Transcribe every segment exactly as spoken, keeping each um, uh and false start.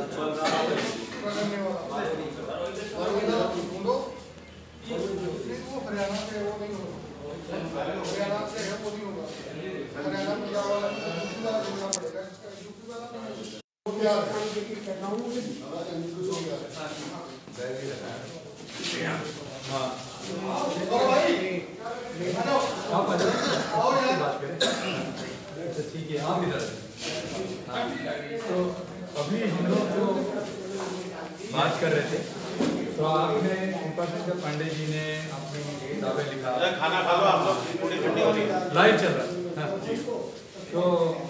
ठीक है, आप इधर। तो अभी हम लोग जो बात कर रहे थे, तो आपने कृपाशंकर पांडे जी ने अपनी किताबें लिखा, खाना खा लो आप लोग, थोड़ी ठंडी हो रही है, लाइव चल रहा है। तो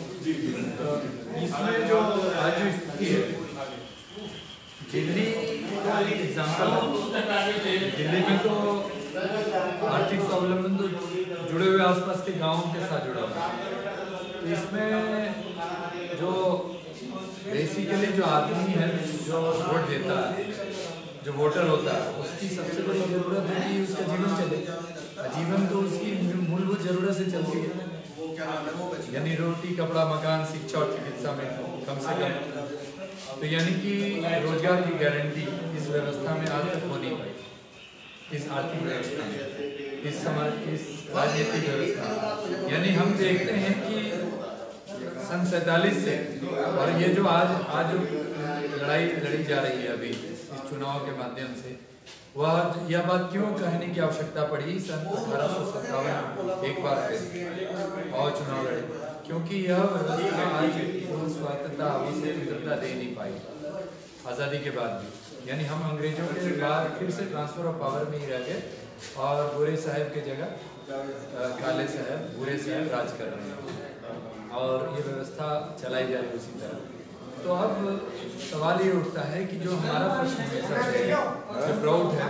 इसमें जो आज जो स्थिति है, दिल्ली का एक एग्जाम्पल है। दिल्ली में तो आर्थिक स्वावलंबन तो जुड़े हुए आसपास के गांवों के साथ जुड़ा हुआ है। तो इसमें जो बेसिकली जो आदमी है जो वोट देता है, जो वोटर होता है, उसकी सबसे बड़ी जरूरत है कि उसका जीवन चले। जीवन तो उसकी मूलभूत जरूरत से चलती है, यानी रोटी, कपड़ा, मकान, शिक्षा और चिकित्सा में कम से कम। तो यानी कि रोजगार की गारंटी इस व्यवस्था में आज तक हो नहीं पाई, इस आर्थिक व्यवस्था में, इस समाज, इस राजनीतिक व्यवस्था। यानी हम देखते हैं कि सन सैतालीस से और ये जो आज आज जो लड़ाई लड़ी जा रही है अभी इस चुनाव के माध्यम से, वह यह बात क्यों कहने की आवश्यकता पड़ी सन अठारह सौ सत्तावन एक बार फिर और चुनाव लड़े, क्योंकि यह व्यवस्था आज वो स्वायत्तता, वो स्वतंत्रता दे नहीं पाई आज़ादी के बाद भी। यानी हम अंग्रेजों के बाद फिर से ट्रांसफर ऑफ पावर में ही रह गए और बुरे साहब के जगह काले साहब, बुरे साहब राज कर रहे हैं और ये व्यवस्था चलाई जा रही है उसी तरह। तो अब सवाल ये उठता है कि जो हमारा प्रश्न हमेशा से जो प्राउड है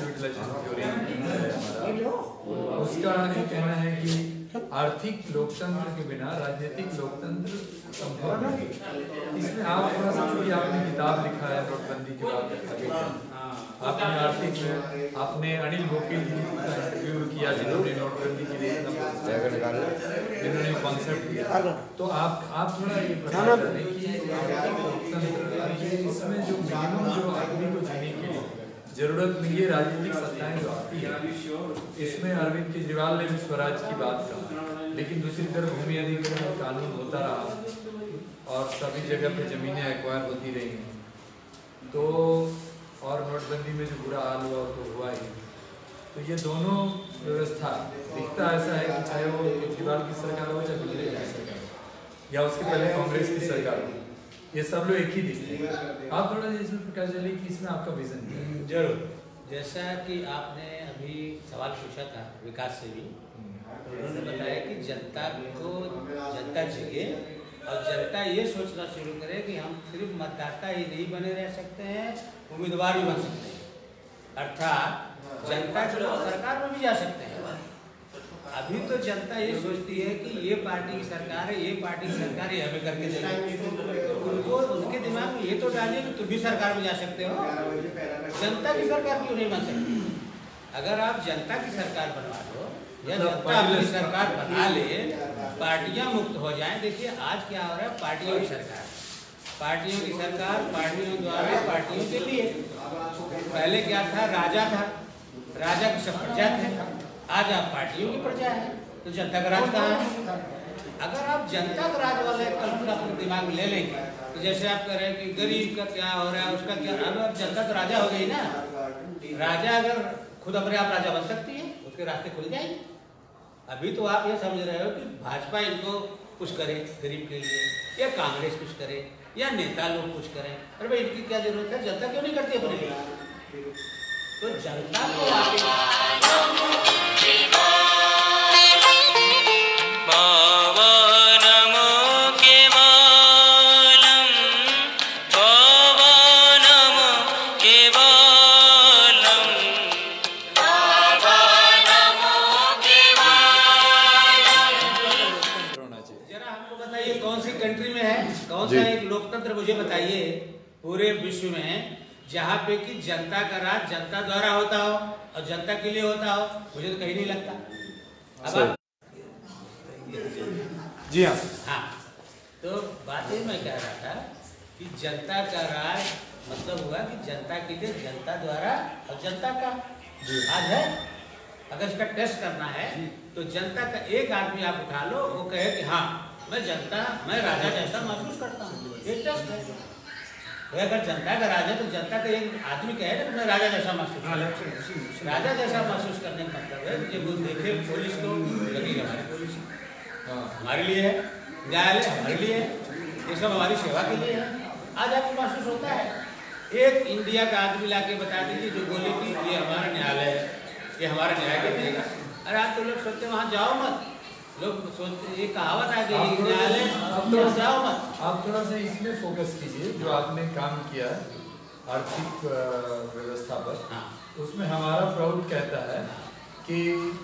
हमारा, उसका ये कहना है कि आर्थिक लोकतंत्र के बिना राजनीतिक लोकतंत्र संभव नहीं। इसमें आप थोड़ा सा, क्योंकि आपने किताब लिखा है नोटबंदी के बाद, आपने आर्थिक में आपने अनिल वकील जी का इंटरव्यू किया जिन्होंने नोटबंदी के लिए जिन्होंने कॉन्सेप्ट किया। तो आप आप थोड़ा ये बता रहे कि आर्थिक लोकतंत्र, इसमें जो मिनिमम जो आदमी को जीने के लिए जरूरत नहीं है राजनीतिक सत्ताएं जो आती है, इसमें अरविंद केजरीवाल ने भी स्वराज की बात कहा, लेकिन दूसरी तरफ भूमि अधिग्रहण कानून होता रहा और सभी जगह पे जमीनें एक्वायर होती रही। तो और नोटबंदी में जो बुरा हाल हुआ तो हुआ ही। तो ये दोनों व्यवस्था दिखता ऐसा है कि चाहे वो केजरीवाल की सरकार हो चाहे दिल्ली की सरकार हो या उसके पहले कांग्रेस की सरकार हो, ये सब लोग एक ही दिखते हैं। आप थोड़ा इसमें प्रकाश डालिए कि इसमें आपका विजन है। जरूर। जैसा कि आपने अभी सवाल पूछा था विकास से भी, तो उन्होंने बताया कि जनता को जनता चाहिए और जनता ये सोचना शुरू करे कि हम सिर्फ मतदाता ही नहीं बने रह सकते हैं, उम्मीदवार भी बन सकते हैं, अर्थात जनता के लोग सरकार में भी जा सकते हैं। अभी तो जनता ये सोचती है कि ये पार्टी की सरकार है, ये पार्टी की सरकार है, हमें करके देंगे। तो उनको उनके दिमाग में ये तो डालिए कि तुम भी सरकार में जा सकते हो, जनता की सरकार क्यों नहीं बन सकती? अगर आप जनता की सरकार बनवा दो या जनता अपनी सरकार बना ले, पार्टियां मुक्त हो जाएं। देखिए आज क्या हो रहा है, पार्टियों की सरकार, पार्टियों की सरकार, पार्टियों द्वारा पार्टियों के लिए। पहले क्या था, राजा था, राजा की सब प्रजा थे, आज आप पार्टियों की प्रजा है, तो जनता का राज कहाँ है? अगर आप जनता का राज वाला कल्पना अपने दिमाग में ले लेंगे, तो जैसे आप कह रहे हैं कि गरीब का क्या हो रहा है, उसका क्या, अब आप जनता तो राजा हो गई ना। राजा अगर खुद अपने आप राजा बन सकती है, उसके रास्ते खुल जाएंगे। अभी तो आप ये समझ रहे हो कि भाजपा इनको कुछ करे गरीब के लिए, या कांग्रेस कुछ करे, या नेता लोग कुछ करें। अरे भाई इनकी क्या जरूरत है, जनता क्यों नहीं करती अपने लिए? तो जनता को आगे लोकतंत्र मुझे बताइए पूरे विश्व में जहाँ पे कि जनता का राज जनता द्वारा होता हो और जनता के लिए होता हो, मुझे तो कहीं नहीं लगता। अब जी हाँ हाँ, तो बात ये मैं कह रहा था कि जनता का राज मतलब हुआ कि जनता के लिए, जनता द्वारा और जनता का आज है। अगर इसका टेस्ट करना है तो जनता का एक आदमी आप उठा लो, वो कहे कि हाँ मैं जनता, मैं राजा जैसा महसूस करता हूँ, ये टेस्ट है। तो अगर जनता का राज है तो जनता का एक आदमी कहे ना मैं राजा जैसा महसूस करता, राजा जैसा महसूस करने का मतलब है कि वो देखे पुलिस को लगी हमारी पुलिस हमारे लिए है, न्यायालय हमारे लिए है, ये सब हमारी सेवा के लिए है। आज आपको महसूस होता है। एक इंडिया का आदमी लाके बता दीजिए जो बोले कि ये हमारा न्यायालय है, ये हमारा न्याय के देगा। अरे आज तो लोग सोचते वहाँ जाओ मत, लोग सोचते ये कहावत आ गई न्यायालय तो जाओ मत। आप थोड़ा सा इसमें फोकस कीजिए जो आपने काम किया आर्थिक व्यवस्था पर। हाँ। उसमें हमारा प्राउड कहता है कि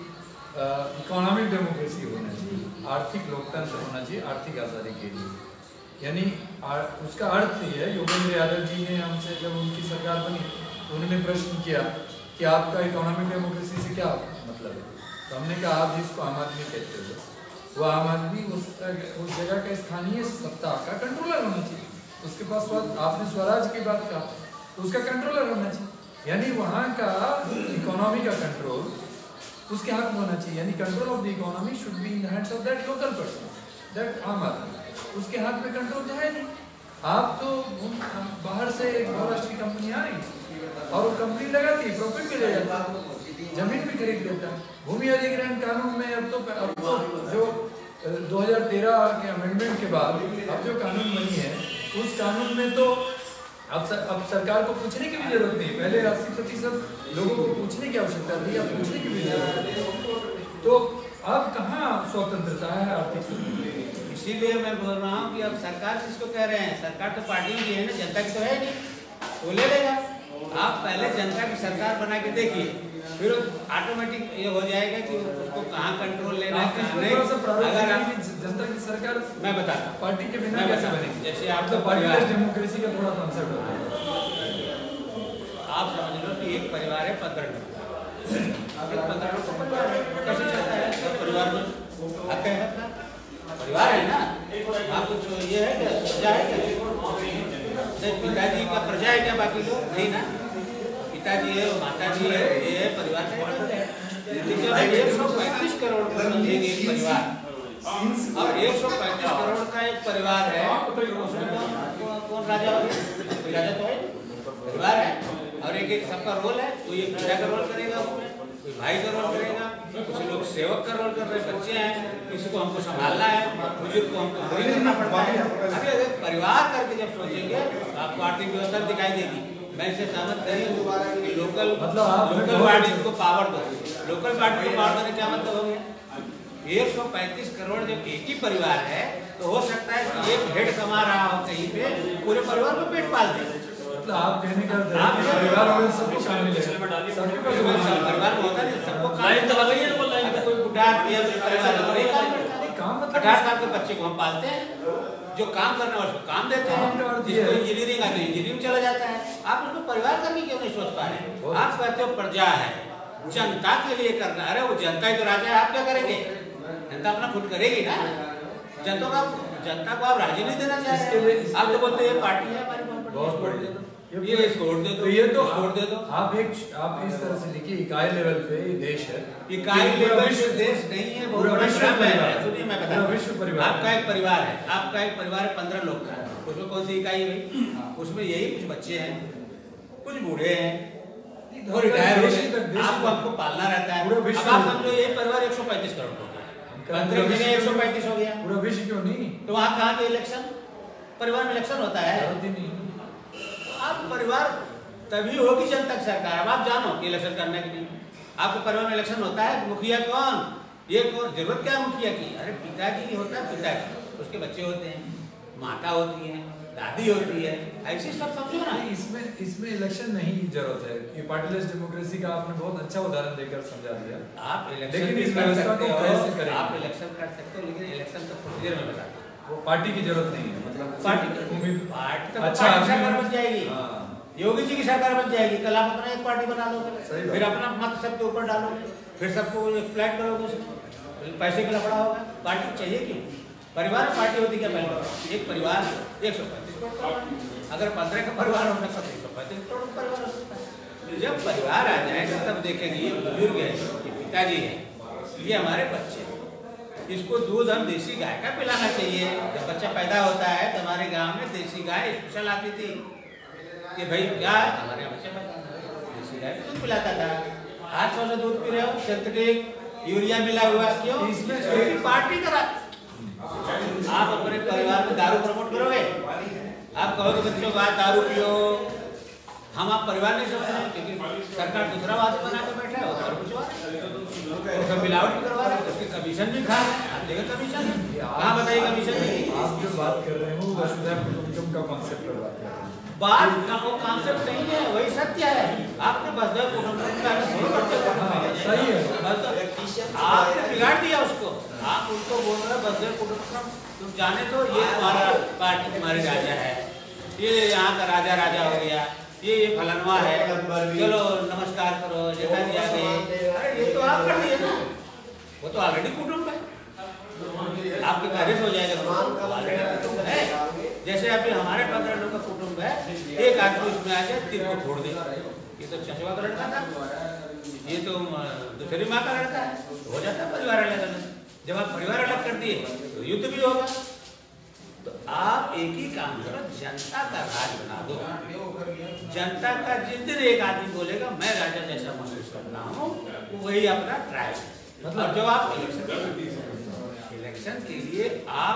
इकोनॉमिक डेमोक्रेसी होना चाहिए, आर्थिक लोकतंत्र होना चाहिए आर्थिक आज़ादी के लिए। यानी उसका अर्थ ये है, योगेंद्र यादव जी ने हमसे जब उनकी सरकार बनी तो उन्होंने प्रश्न किया कि आपका इकोनॉमिक डेमोक्रेसी से क्या मतलब है। तो हमने कहा आप जिसको आम आदमी कहते हो, वो आम आदमी उस उस जगह का स्थानीय सत्ता का कंट्रोलर होना चाहिए। उसके पास आपने स्वराज की बात कहा तो उसका कंट्रोलर होना चाहिए। यानी वहाँ का इकोनॉमी का कंट्रोल उसके हाथ में होना चाहिए। यानी control of the economy should be in the hands of that local person, that आम आदमी। उसके हाथ में कंट्रोल तो है नहीं। आप तो बाहर से एक बहुराष्ट्रीय कंपनी आ रही और वो कंपनी लगाती है, प्रॉफिट भी ले जाता है, जमीन भी खरीद लेता है। भूमि अधिग्रहण कानून में अब तो, अब तो जो दो हज़ार तेरह के अमेंडमेंट के बाद अब जो कानून बनी है उस कानून में तो अब सर, अब सरकार को पूछने की भी जरूरत नहीं। पहले अस्सी प्रतिशत लोगों को पूछने की आवश्यकता थी, अब पूछने की भी जरूरत नहीं। तो अब कहाँ स्वतंत्रता है आर्थिक? इसीलिए मैं बोल रहा हूँ कि अब सरकार किसको कह रहे हैं, सरकार तो पार्टी की है ना, जनता की तो है नहीं, वो ले लेगा। आप पहले जनता की सरकार बना के देखिए, फिर ऑटोमेटिक ये हो जाएगा कि उसको कहाँ कंट्रोल लेना है, कहाँ नहीं। अगर आप जनता की सरकार मैं बताता हूँ पार्टी के बिना कैसे बनेगी? जैसे आप तो पार्टीलेस डेमोक्रेसी का थोड़ा कॉन्सेप्ट होता है। आप समझ लो कि एक परिवार है पंद्रह लोग, पंद्रह लोग का परिवार है, कैसे चलता है सब परिवार में हक है अपना परिवार है ना। आप कुछ ये है क्या प्रजा है क्या, पिताजी का प्रजा है क्या, बाकी लोग नहीं ना, पिताजी है माता जी है, ये है परिवार का। एक सौ पैंतीस करोड़ का समझेंगे एक परिवार, और एक सौ पैंतीस करोड़ का एक परिवार है, उसमें कौन राजा हो गया? राजा तो है, परिवार है। और एक एक सबका रोल है, कोई एक प्रजा का रोल करेगा, उसमें कोई भाई का रोल करेगा, कुछ लोग सेवक का रोल कर रहे, बच्चे हैं, किसी को हमको संभालना है, बुजुर्ग को हमको खरीद करना पड़ता है। अभी अगर परिवार करके जब सोचेंगे तो आपको आर्थिक व्यवस्था दिखाई देगी। मैं इसे सहमत नहीं हूँ कि लोकल मतलब लोकल पार्टी को पावर दो। लोकल पार्टी को पावर देने क्या मतलब हो गया? एक सौ पैंतीस करोड़ जब एक ही परिवार है तो हो सकता है कि एक हेड कमा रहा हो कहीं पे, पूरे परिवार को पेट पाल दे। मतलब आप कहने का परिवार वाले सबको शामिल है, परिवार में होता नहीं सबको काम, कोई बुढ़ा अठारह साल के बच्चे को हम पालते हैं, जो काम करने वाले उसको काम देते हैं, जिसको इंजीनियरिंग आती है इंजीनियरिंग चला जाता है। आप उसको परिवार करके क्यों नहीं सोच पा रहे? आप कहते हो प्रजा है, जनता के लिए करना। अरे वो जनता ही तो राजा है, आप क्या करेंगे? जनता अपना खुद करेगी ना। जनता का जनता को आप राजी नहीं देना चाह रहे, आप तो बोलते ये पार्टी है हमारी, बहुत बढ़िया, ये वोट दे दो, ये तो वोट दे दो। आप एक आप इस तरह से लिखिए इकाई लेवल पे ये देश है, इकाई लेवल पे देश नहीं है, बहुत बड़ा भ्रम है। सुनिए मैं बता रहा हूँ, आपका एक परिवार है, आपका एक परिवार है पंद्रह लोग का, उसमें कौन सी इकाई है भाई? उसमें यही कुछ बच्चे हैं, कुछ बूढ़े हैं, वो रिटायर हो गए, आपको आपको पालना रहता है। अब आप समझो ये परिवार एक सौ पैंतीस करोड़ हो गया, पंद्रह जगह एक सौ पैंतीस हो गया, पूरा विश्व क्यों नहीं? तो वहाँ कहाँ के इलेक्शन? परिवार में इलेक्शन होता है। आप परिवार तभी होगी जनता की सरकार। अब आप जानो कि इलेक्शन करने के लिए आपको परिवार में इलेक्शन होता है, मुखिया कौन, ये कौन, जरूरत क्या है मुखिया की? अरे पिताजी होता है, पिताजी, उसके बच्चे होते हैं, माता होती है, दादी होती है, ऐसी सब समझो ना। इसमें इसमें इलेक्शन नहीं जरूरत है। ये पार्टीलेस डेमोक्रेसी का आपने बहुत अच्छा उदाहरण देकर समझा दिया। आप इलेक्शन लेकिन इस व्यवस्था को कैसे करें? आप इलेक्शन कर सकते हो, लेकिन इलेक्शन का प्रोसीजर में बता दो। वो पार्टी की जरूरत नहीं है, मतलब पार्टी उम्मीद पार्टी अच्छा सरकार बन जाएगी, योगी जी की सरकार बन जाएगी। कल आप अपना एक पार्टी बना लो, फिर अपना मत सबके ऊपर डालो, फिर सबको फ्लैट करोगे, उसमें पैसे का लफड़ा होगा। पार्टी चाहिए क्यों? परिवार में पार्टी होती क्या? पहले एक परिवार एक सौ करोड़ परिवार, अगर पंद्रह का परिवार होता तो एक सौ पैंतीस करोड़ परिवार हो सकता है। जब परिवार आ जाएगा तब देखेंगे ये बुजुर्ग है, ये पिताजी है, ये हमारे बच्चे, इसको दूध हम देसी गाय का पिलाना चाहिए। जब बच्चा पैदा होता है तो हमारे गांव में देसी गाय स्पेशल आती थी कि भाई क्या हमारे यहाँ बच्चे पैदा देसी गाय दूध पिलाता था। आज कौन सा दूध पी रहे हो? सिंथेटिक यूरिया मिला हुआ, क्यों? इसमें पार्टी करा। आप अपने परिवार में दारू प्रमोट करोगे, आप कहोगे बच्चों को दारू पियो, हम आप परिवार नहीं समझ रहे, क्योंकि सरकार दूसरा वादा बना के बैठा है, वो दारू पिछवा रहा है, मिलावट भी करवा रहा है, उसकी कमीशन भी खा रहा है। आप देखो कमीशन कहाँ बताइए कमीशन नहीं। आप जो बात कर रहे हो वसुधैव कुटुंबकम का कॉन्सेप्ट पर बात कर रहे हैं। बात का वो कॉन्सेप्ट नहीं है, वही सत्य है। आपने वसुधैव कुटुंबकम का शुरू करते हो, सही है, आपने बिगाड़ दिया उसको। आप उनको बोल रहे वसुधैव कुटुंबकम, तुम जाने तो ये तुम्हारा पार्टी तुम्हारी राजा है, ये यहाँ का राजा राजा हो गया, ये ये फलनवा है, चलो नमस्कार करो, जता जी आ गए। अरे ये तो आप कर दिए ना, वो तो ऑलरेडी कुटुंब है, आपके मैरिज हो जाएगा तो है। जैसे अभी हमारे पंद्रह लोग का कुटुंब है, एक आदमी उसमें आ जाए तीन को छोड़ दे, ये तो चचवा का लड़का था, ये तो दूसरी माँ का लड़का है, हो जाता है परिवार अलग अलग। जब आप परिवार अलग कर दिए तो युद्ध भी होगा। तो आप एक ही काम करो, जनता का राज बना दो। जनता का जिस दिन एक आदमी बोलेगा मैं राजा जैसा महसूस करता हूँ, वही अपना ट्राई। मतलब जब आप इलेक्शन इलेक्शन के लिए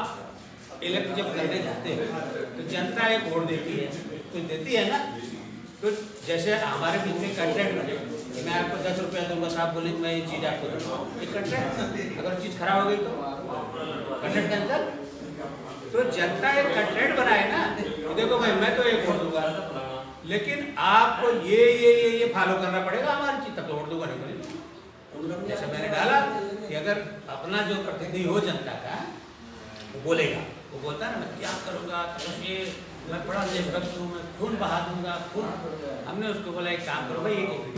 आप इलेक्ट जब करने जाते हो तो जनता एक वोट देती है, कुछ देती है ना। तो जैसे हमारे बीच में कंट्रैक्ट बने, मैं आपको दस रुपया दूंगा, आप बोले मैं ये चीज आपको दूंगा, एक कंट्रैक्ट, अगर चीज खराब हो गई तो कंट्रैक्ट कैंसिल। तो जनता एक कंट्रैक्ट बनाए ना, देखो भाई मैं तो एक वोट दूंगा, लेकिन आपको ये ये ये ये फॉलो करना पड़ेगा हमारी चीज, तब तो वोट दूंगा नहीं। जैसे मैंने डाला कि अगर अपना जो प्रतिनिधि हो जनता का, वो बोलेगा, वो बोलता है ना मैं क्या करूँगा, ये मैं बड़ा देशभक्त हूँ, मैं खून बहा दूंगा खून। हमने उसको बोला एक काम करो भाई,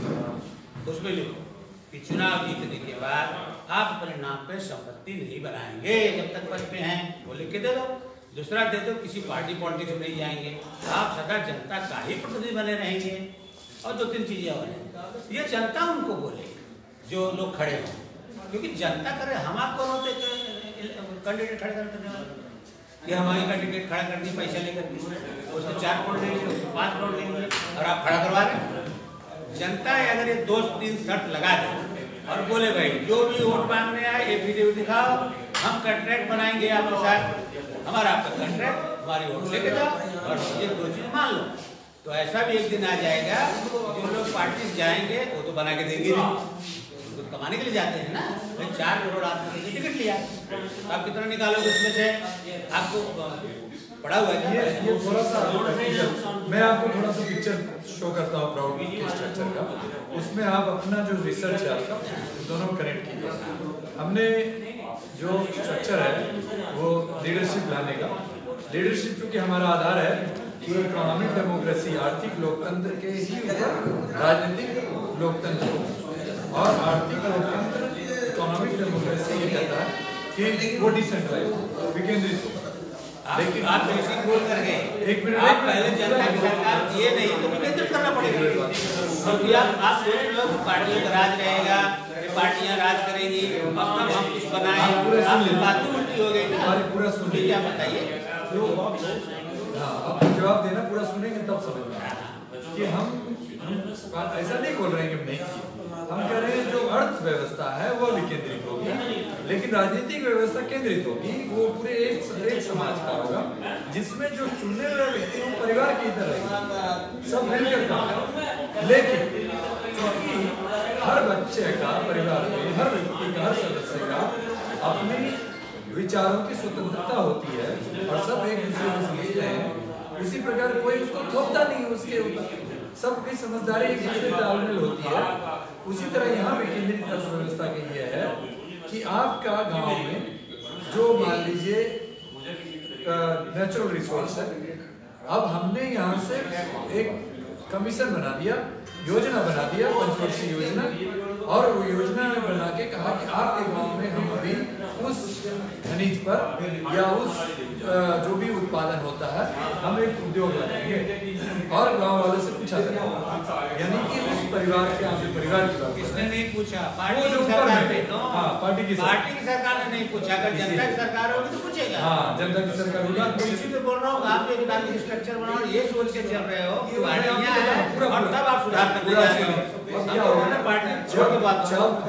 एक उसमें लिखो कि चुनाव जीतने के बाद आप अपने नाम पे संपत्ति नहीं बनाएंगे जब तक पद पे हैं, वो लिख के दे दो। दूसरा दे दो, किसी पार्टी पॉलिटिक्स में नहीं जाएंगे, आप सदा जनता का ही प्रतिनिधि बने रहेंगे। और दो तीन चीजें और हैं, ये जनता उनको बोले जो लोग खड़े हों, क्योंकि जनता करे। हम आपको होते कैंडिडेट खड़े करते कि हमारी कैंडिडेट खड़ा कर दिए पैसा लेकर, उसने चार करोड़ ले लिए, उसने पाँच करोड़ ले लिए, और आप खड़ा करवा रहे हैं। जनता अगर ये दो तीन शर्त लगा दे और बोले भाई जो भी वोट मांगने आए एफिडेविट दिखाओ, हम कंट्रैक्ट बनाएंगे आपके साथ, हमारा आपका कंट्रैक्ट, हमारी वोट लेके जाओ और ये दो चीज मान लो, तो ऐसा भी एक दिन आ जाएगा जो लोग पार्टी जाएंगे वो तो बना के देंगे नहीं, तो कमाने के लिए जाते हैं ना। भाई चार करोड़ आपने टिकट लिया, आप कितना निकालोगे उसमें से? आपको पड़ा हुआ है। ये ये थोड़ा सा मैं आपको थोड़ा सा पिक्चर शो करता हूँ प्राउड के स्ट्रक्चर का, उसमें आप अपना जो रिसर्च है आपका दोनों कनेक्ट कीजिए। हमने जो स्ट्रक्चर है वो लीडरशिप लाने का, लीडरशिप क्योंकि हमारा आधार है कि इकोनॉमिक डेमोक्रेसी, आर्थिक लोकतंत्र के ही ऊपर राजनीतिक लोकतंत्र, और आर्थिक लोकतंत्र इकोनॉमिक डेमोक्रेसी ये कहता है कि वो डिसेंट्रलाइज विकेंद्रित हो। लेकिन आप बेसिक बोल कर गए, एक मिनट आप पहले जनता की सरकार ये नहीं तो विकेंद्रित करना पड़ेगा। क्योंकि आप आप सोच रहे हो पार्टियों का राज रहेगा, पार्टियां राज करेंगी, अब तक हम कुछ बनाए, आप बात उल्टी हो गई ना। पूरा सुनिए, क्या बताइए, आप जवाब देना, पूरा सुनेंगे तब समझना कि हम हम ऐसा नहीं बोल रहे हैं कि नहीं, हम कह रहे हैं जो अर्थव्यवस्था है वो विकेंद्रित होगी, लेकिन राजनीतिक व्यवस्था केंद्रित होगी। वो पूरे एक, एक समाज का होगा जिसमें जो चुनने वाले व्यक्ति वो परिवार की तरह रहेंगे, सब मिलकर काम करेंगे। लेकिन क्योंकि हर बच्चे का परिवार में, हर व्यक्ति का, हर सदस्य का अपने विचारों की स्वतंत्रता होती है और सब एक दूसरे को समझते हैं, उसी प्रकार कोई उसको थोपता नहीं उसके ऊपर, सबकी समझदारी एक दूसरे तालमेल होती है। उसी तरह यहाँ भी केंद्रीय अर्थव्यवस्था की ये है कि आपका गांव में जो मान लीजिए नेचुरल रिसोर्स है, अब हमने यहाँ से एक कमीशन बना दिया, योजना बना दिया, पंचवर्षीय योजना, और वो योजना बना के कहा कि आपके गांव में हम अभी उस खनिज पर या उस जो भी उत्पादन होता है हम एक उद्योग लगाएंगे और गांव वालों से पूछा जाएगा, यानी कि उस परिवार के आपके परिवार की बात किसने नहीं पूछा? पार्टी की सरकार ने, हाँ पार्टी की पार्टी की सरकार ने नहीं पूछा। अगर जनता की सरकार होगी तो पूछेगा। हाँ जनता की सरकार होगा। इसी पे बोल रहा हूँ, आप एक राज्य स्ट्रक्चर बनाओ, ये सोच के चल रहे हो कि पार्टियां हैं और तब आप सुधार करने जा रहे हो। क्या होगा ना, पार्टी छोड़ के बात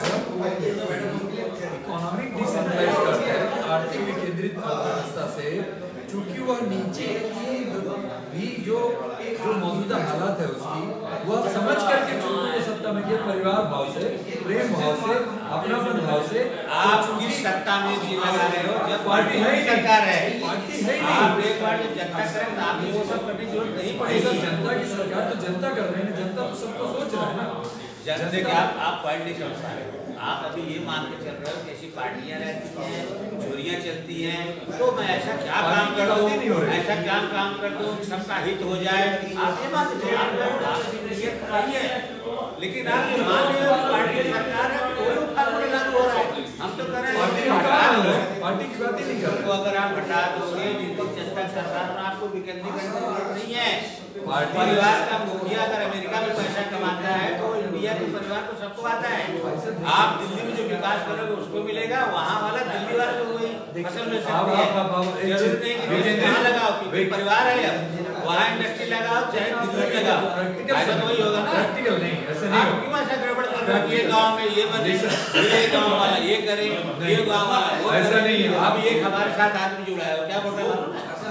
इकोनॉमिक डिसेंट्रलाइज करते हैं, आर्थिक विकेंद्रित अर्थव्यवस्था से, चूंकि वह नीचे की भी जो जो मौजूदा हालात है उसकी वह समझ करके चुनाव को सत्ता में किया, परिवार भाव से, प्रेम भाव से, अपनापन भाव से। आप किस सत्ता में जी लगा रहे हो? जब पार्टी है ही सरकार है, पार्टी है ही आप एक बार जब जनता करें तो आपको वो सब करने की जरूरत नहीं पड़ेगी। जनता की सरकार तो जनता कर रहे हैं, जनता तो सबको सोच रहा है ना। जनता के आप आप पॉइंट नहीं समझ पा रहे हो। आप अभी ये मान के चल रहे हो कि ऐसी पार्टियां रहती हैं, चोरियां चलती हैं, तो मैं ऐसा क्या काम कर दूं, ऐसा क्या काम कर दूं कि सबका हित हो जाए। आप ये मान के चलिए, लेकिन आप ये मान रहे हो कि पार्टी की सरकार है, कोई फार्मूला लागू हो रहा है। हम तो कर रहे हैं पार्टी की बात ही नहीं कर रहे। तो अगर आप हटा दोगे जनता सरकार में, आपको विकेंद्रीकरण की जरूरत नहीं है। परिवार का मुखिया अगर अमेरिका में पैसा कमाता है तो इंडिया के परिवार को सबको आता है। आप दिल्ली में जो विकास करोगे उसको मिलेगा, वहाँ वाला दिल्ली वाले को वही फसल मिल सकती है। जरूर नहीं कि कहाँ लगाओ, क्योंकि परिवार है, वहाँ इंडस्ट्री लगाओ चाहे दिल्ली लगाओ, ऐसा तो वही होगा ना। प्रैक्टिकल नहीं, ऐसा नहीं आप क्यों ऐसा गड़बड़ कर रहे हो? ये गाँव में ये बने, ये गाँव वाला ये करे, ये गाँव वाला ऐसा नहीं है। आप एक हमारे साथ आदमी जुड़ा है, क्या बोल रहे हो?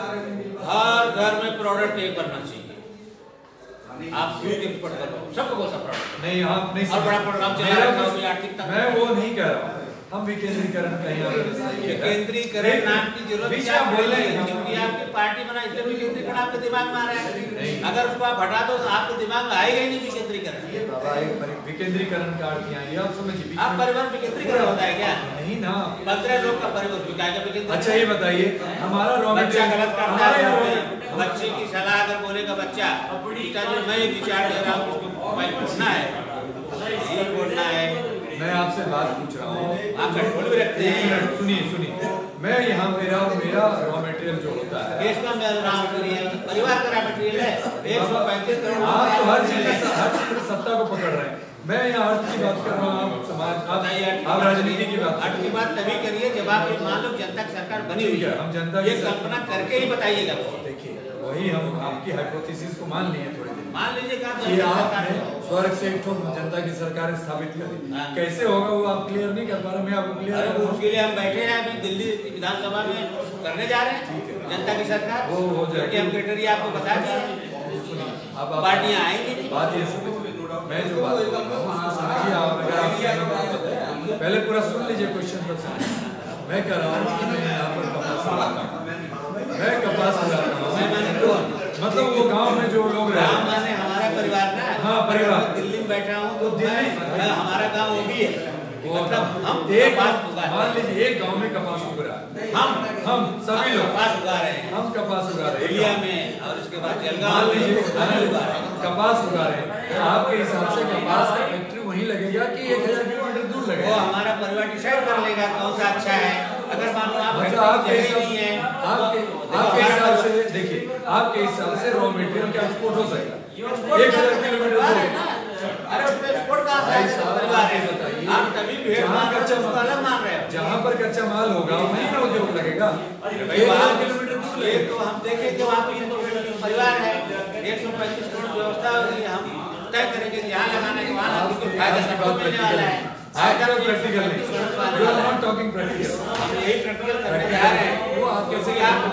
हर घर में प्रोडक्ट एक बनना चाहिए। आप दूध एक्सपोर्ट कर रहे हो, सबको बहुत सा प्रोडक्ट नहीं, आप नहीं, और बड़ा प्रोग्राम चला रहा है आर्थिक तक। मैं वो नहीं कह रहा हूँ, हम विकेंद्रीकरण कहीं विकेंद्रीकरण नाम की जरूरत क्या बोल रहे हैं? क्योंकि आपकी पार्टी बना इसलिए विकेंद्रीकरण आपके दिमाग में आ रहा है। अगर उसको आप हटा दो तो आपके दिमाग में आएगा ही नहीं विकेंद्रीकरण। विकेंद्रीकरण का अर्थ यहाँ ये आप समझिए। आप परिवहन विकेंद्रीकरण होता है क्या? नहीं ना, पंद्रह लोग का परिवहन विकेंद्रीकरण। अच्छा ये बताइए, हमारा रॉ बच्चा गलत करता है, बच्चे की सलाह अगर बोलेगा बच्चा, पिताजी मैं रिचार्ज दे रहा हूँ, उसको मोबाइल बोलना है, ये बोलना है। मैं आपसे बात पूछ रहा हूँ, आप कंट्रोल भी रखते हैं। सुनिए सुनिए, मैं यहाँ मेरा मेरा रॉ मटेरियल जो होता है, देश का रॉ मटेरियल परिवार का रॉ मटेरियल है, एक सौ पैंतीस करोड़। आप तो हर चीज हर चीज में सत्ता को पकड़ रहे हैं। मैं यहाँ अर्थ की बात कर रहा हूँ, आप समाज आप आप राजनीति की बात। अर्थ की बात तभी करिए जब आप मान लो जनता की सरकार बनी हुई है। हम जनता ये कल्पना करके ही बताइएगा। देखिए वही हम आपकी हाइपोथेसिस को मान लिए थोड़े दिन, मान लीजिए कि आपने स्वर्ग से एक जनता की सरकार स्थापित करी, कैसे होगा वो आप क्लियर नहीं कर पा रहे। मैं आपको क्लियर कर, उसके लिए हम बैठे हैं अभी दिल्ली विधानसभा में करने जा रहे हैं जनता की सरकार, वो हो जाएगी। हम क्राइटेरिया आपको बता दिए, पार्टियां आएंगी। बात ये समझ, मैं जो बात कर रहा हूँ उसको समझिए आप। अगर आप पहले पूरा सुन लीजिए क्वेश्चन पर सुनिए। मैं कह रहा हूँ कि मैं यहाँ पर कपास उगाता हूँ, मैं कपास उगाता हूँ, मतलब वो गांव में जो लोग रहते हैं, हमारा परिवार ना, हाँ परिवार, दिल्ली में बैठा हूँ तो दिल्ली हमारा गांव वो भी है। मतलब हम एक मान लीजिए एक गांव में कपास उग रहा है, हम हम सभी लोग कपास उगा रहे हैं, हम कपास उगा रहे हैं इंडिया में, और उसके बाद मान लीजिए कपास उगा रहे हैं। आपके हिसाब से कपास का फैक्ट्री वहीं लगेगा कि एक हजार किलोमीटर दूर लगेगा? वो हमारा परिवार डिसाइड कर लेगा कौन सा अच्छा है। अगर मान लो आप मतलब आपके आपके आपके हिसाब से देखिए, आपके हिसाब से रॉ मटेरियल का एक्सपोर्ट हो सकता है एक हजार किलोमीटर दूर। अरे उसमें एक्सपोर्ट कहाँ से आएगा? परिवार है, बताइए। आप तभी भेड़ मान रहे हो, अलग मान रहे हो। जहाँ पर कच्चा माल होगा वहीं ना उद्योग लगेगा। एक हजार किलोमीटर दूर ये तो हम देखें कि वहाँ पे परिवार है, एक सौ पैंतीस करोड़ व्यवस्था होगी, हम तय करेंगे यहाँ लगाने के वहाँ मिलने वाला है। प्रैक्टिकल नहीं, you are not talking practical. हम यही प्रैक्टिकल करने जा रहे हैं। वो आप कैसे आप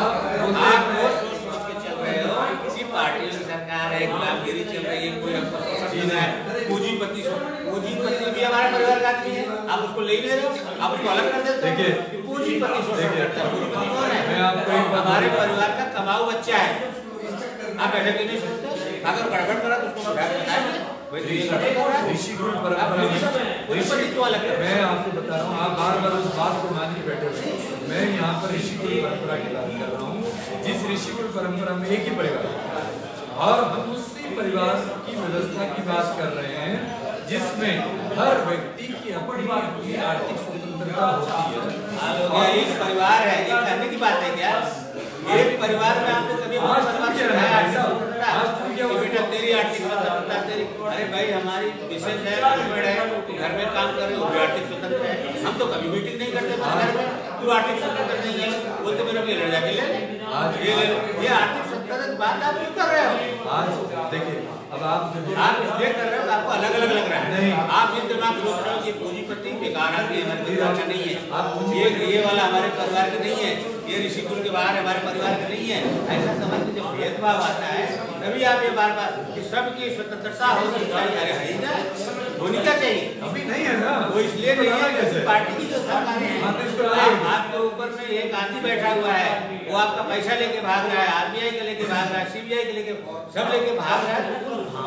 वो सोच सोच के चल रहे हो किसी पार्टी की सरकार है, गुलामगिरी चल रही है, कोई हमको शोषण है, पूंजीपति पूंजीपति भी हमारे परिवार का आदमी है, आप उसको ले ले रहे हो, आप उसको अलग कर देते हो। देखिए पूंजीपति शोषण करता है, पूंजीपति कौन है? मैं आपको एक बात, हमारे परिवार का कमाऊ बच्चा है, आप ऐसे क्यों नहीं सोचते? अगर गड़बड़ करा तो उसको बताइए। ऋषिकुल परंपरा में ऋषि तो अलग है। मैं आपको बता रहा हूँ, आप बार बार उस बात को मान के बैठे हुए। मैं यहाँ पर ऋषिकुल परंपरा की बात कर रहा हूँ, जिस ऋषिकुल परंपरा में एक ही परिवार और हम उसी परिवार की व्यवस्था की बात कर रहे हैं जिसमें हर व्यक्ति की अपनी अपनी आर्थिक स्वतंत्रता होती है। एक परिवार है, ये कहने की बात है क्या? एक परिवार में आपने कभी आज परिवार क्या है? आज तो क्या बेटा तेरी आर्थिक स्वतंत्रता तेरी, अरे भाई हमारी विशेष है, घर में काम कर रहे हो, आर्थिक स्वतंत्र है। हम तो कभी मीटिंग नहीं करते घर में, तू आर्थिक स्वतंत्र नहीं है बोलते मेरे को ले जाके ले आज ये ये आर्थिक स्वतंत्रता की बात आप क्यों कर रहे हो? आज देखिए, अब आप आप इसलिए कर रहे हो, आपको अलग अलग लग रहा है। नहीं, आप जिस दिमाग सोच रहे हो कि पूंजीपति बेकार आदमी हमारे परिवार का नहीं है, आप ये ये वाला हमारे परिवार का नहीं है, ये ऋषि कुल के बाहर हमारे परिवार का नहीं है, ऐसा समझ के जब भेदभाव आता है तभी आप ये बार बार कि सबकी स्वतंत्रता होनी चाहिए। अरे है ना, होनी क्या चाहिए? अभी नहीं है ना, वो इसलिए नहीं है, पार्टी की जो सरकार है आपके ऊपर में एक आदमी बैठा हुआ है, वो आपका पैसा लेके भाग रहा है, आरबीआई के लेके भाग रहा है, सीबीआई के लेके सब लेके भाग रहा है,